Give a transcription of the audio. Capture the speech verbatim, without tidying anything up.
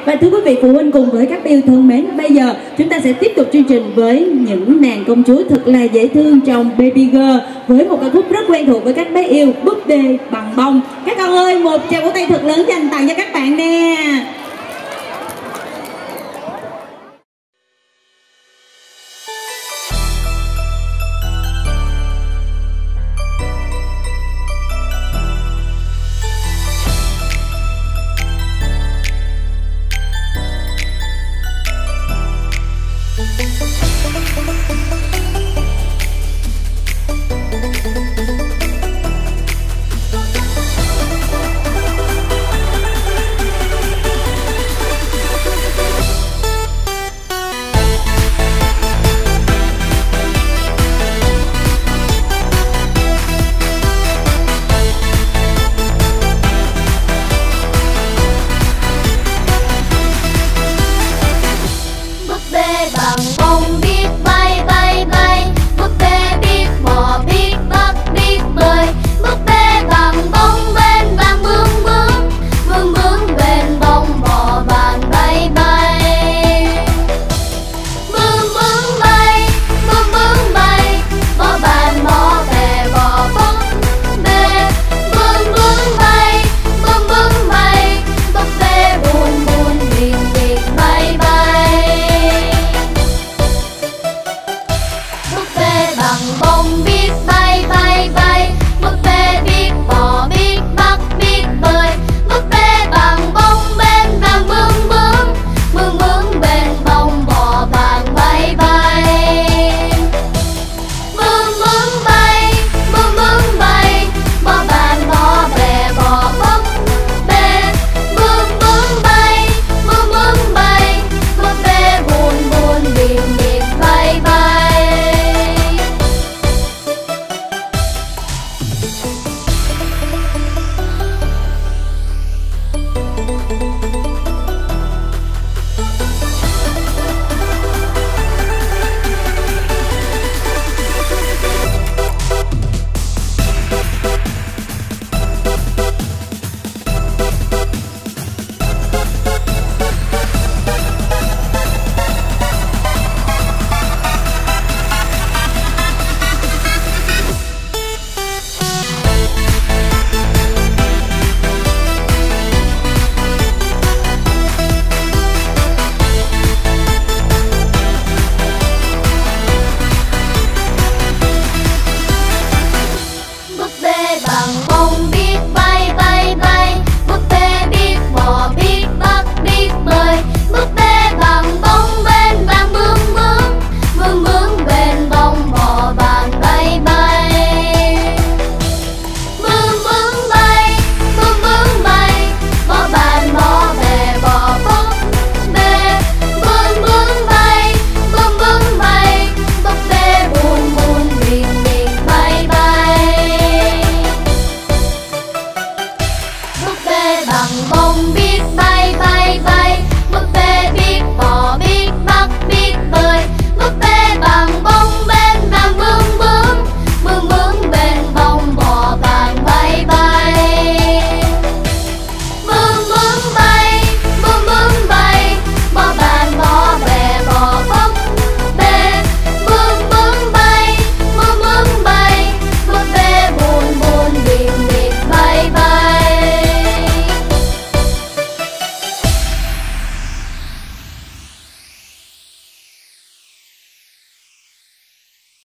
Và thưa quý vị phụ huynh cùng với các bé yêu thân mến, bây giờ chúng ta sẽ tiếp tục chương trình với những nàng công chúa thật là dễ thương trong Baby Girl với một ca khúc rất quen thuộc với các bé yêu, Búp bê bằng bông. Các con ơi, một tràng vỗ tay thật lớn dành tặng cho các bạn nè.